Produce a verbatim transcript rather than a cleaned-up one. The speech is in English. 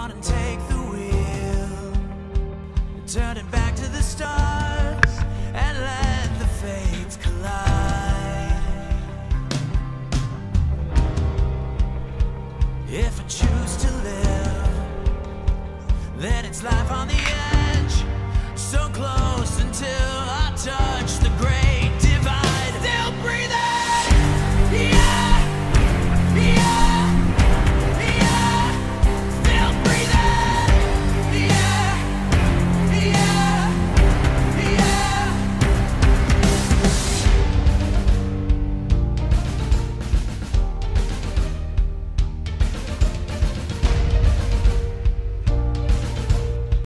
on and take the wheel, turn it back to the stars and let the fates collide. If I choose to live, then it's life on the edge, so close until I touch.